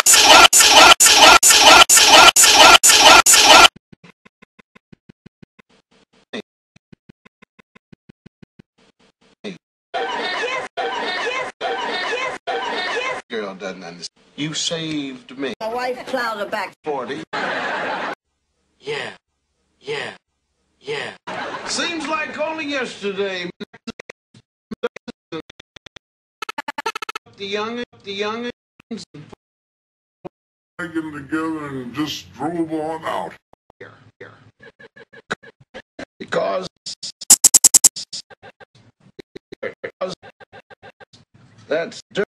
Girl doesn't understand. You saved me. My wife plowed her back 40. Yeah. Seems like only yesterday. The youngins. Getting together and just drove on out. Here. Because that's dirt.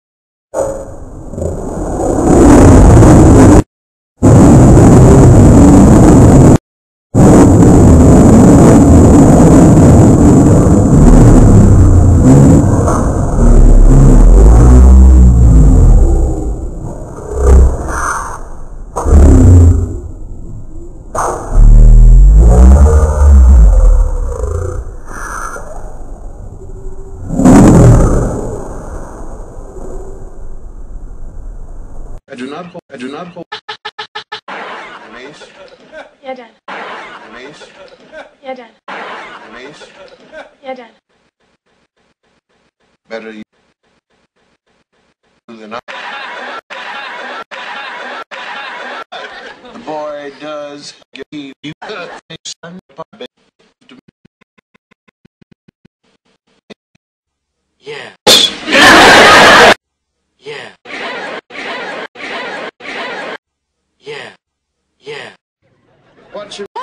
I do not hold. Denise? Yeah, Dad. Denise? Yeah, Dad. Denise? Yeah, Dad. Better you than I. The boy does give you a son. Yeah. What's your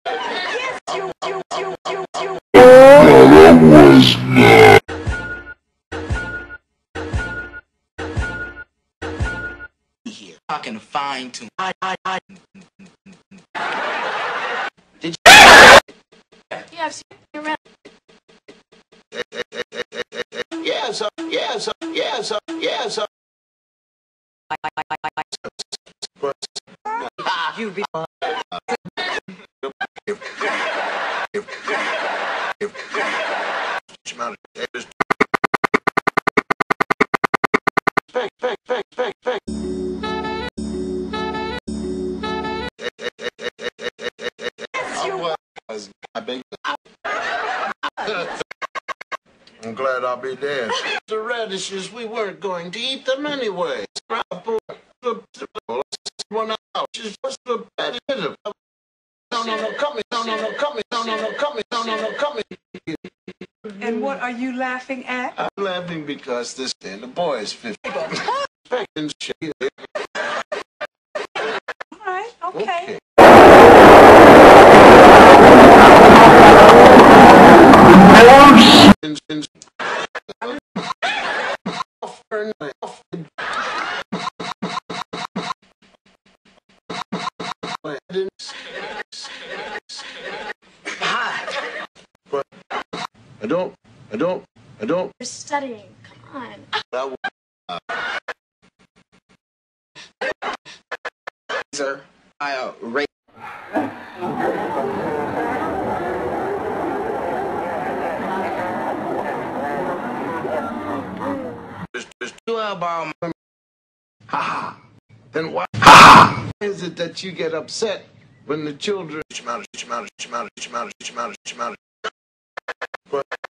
Here. Talking to fine tune. Did you? Yeah, I've seen you around. Yes. you be I'm glad I'll be there. The radishes, we weren't going to eat them anyway. One out. Just what's the bad bit of? No, coming. And what are you laughing at? I'm laughing because this and the boys 50. All right, okay. But I don't. You're studying. Come on. Sir, I rate. Just Borrow my. ha. Then why is it that you get upset when the children? But